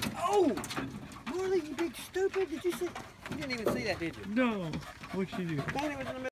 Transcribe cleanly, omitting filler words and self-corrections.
Oh! Marley, you big stupid. Did you see? You didn't even see that, did you? No. What'd she do? Danny was in the middle.